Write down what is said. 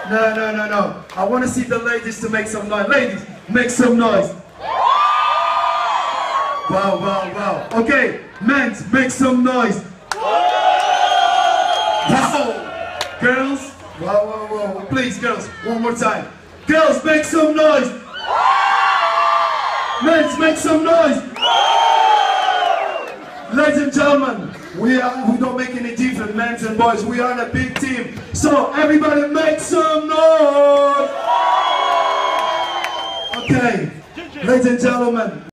No, no, no, no. I want to see the ladies to make some noise. Ladies, make some noise. Wow, wow, wow. Okay, men, make some noise. Wow. Girls, wow, wow, wow. Please, girls, one more time. Girls, make some noise. Men, make some noise. Ladies and gentlemen, we don't make any difference, men and boys. We are in a big team. So everybody make some noise. Okay, ladies and gentlemen.